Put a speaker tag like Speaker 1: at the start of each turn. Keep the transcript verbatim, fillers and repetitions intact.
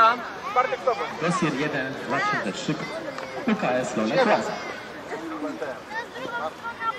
Speaker 1: Słucham?
Speaker 2: Presjer jeden dwa tysiące trzy P K S Lone Plaza.